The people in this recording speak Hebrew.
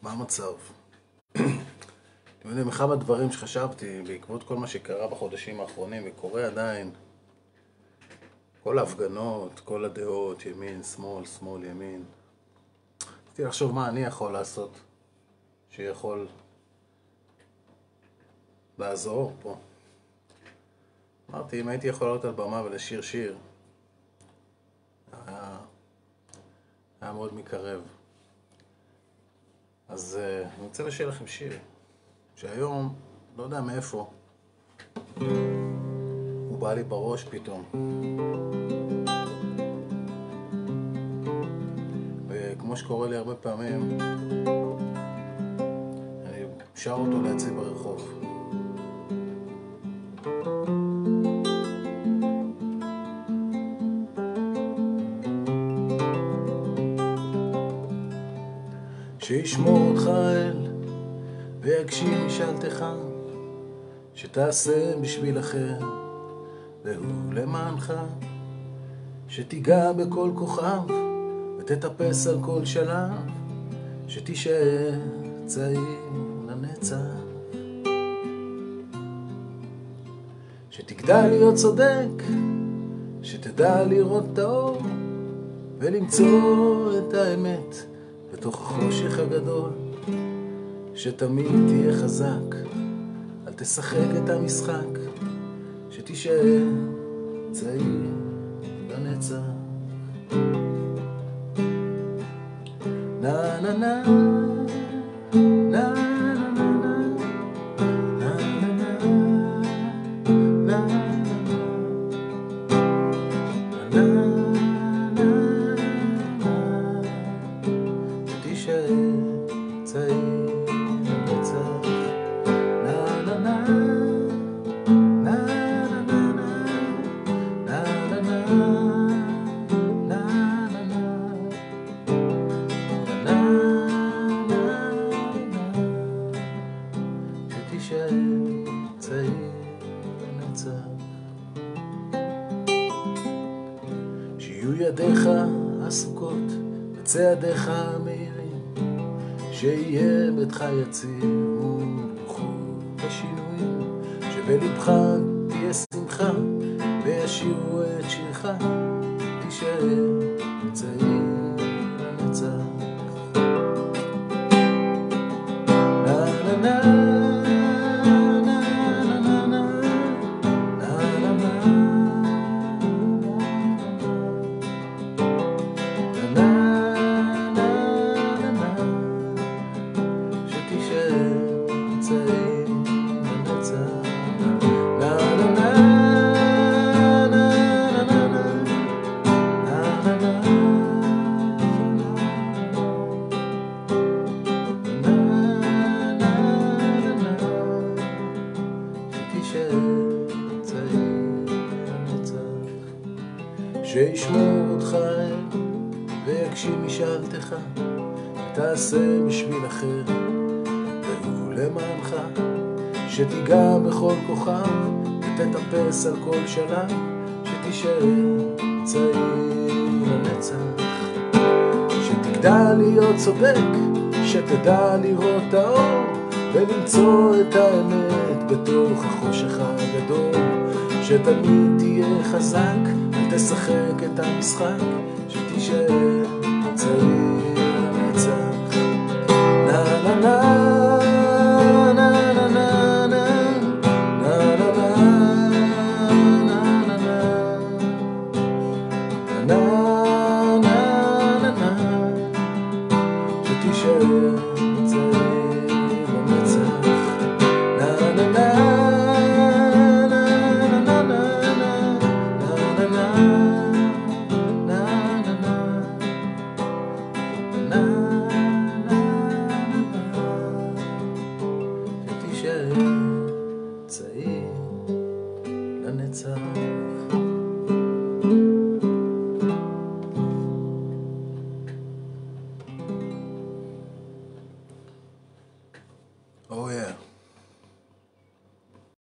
מה המצב? אתם יודעים, אחד הדברים שחשבתי בעקבות כל מה שקרה בחודשים האחרונים וקורה עדיין, כל ההפגנות, כל הדעות, ימין, שמאל, שמאל, ימין, רציתי לחשוב מה אני יכול לעשות שיכול לעזור פה. אמרתי, אם הייתי יכול לעלות על במה ולשיר שיר, היה מאוד מקרב. אז אני רוצה לשיר לכם שיר שהיום, לא יודע מאיפה, הוא בא לי בראש פתאום. וכמו שקורה לי הרבה פעמים, אני שר אותו לעצמי ברחוב. שישמור אותך אל ויגשים משאלתך, שתעשה בשביל אחר והוא למענך, שתיגע בכל כוכב ותטפס על כל שלב, שתישאר צעיר לנצח, שתגדל להיות צודק, שתדע לראות את האור ולמצוא את האמת בתוך החושך הגדול, שתמיד תהיה חזק, אל תשחק את המשחק, שתישאר צעיר לנצח. נה נה נה נה שיהיו ידיך עסוקות וצעדיך מהירים, שיהיה ביתך יציב ובכל השינויים, שבלבך תהיה שמחה וישירו את שירך, תישאר צעיר לנצח. נה נה נה שישמור אותך ויגשים משאלתך, ותעשה בשביל אחר והוא למענך, שתיגע בכל כוכב ותטפס על כל שלב, שתישאר צעיר לנצח, שתגדל להיות צודק, שתדע לראות את האור ולמצוא את האמת בתוך החושך הגדול, שתמיד תהיה חזק, אל תשחק את המשחק, שתישאר צעיר לנצח. נה נה נה נה נה נה נה נה נה נה נה, שתישאר צעיר לנצח. נה נה נה צעיר לנצח.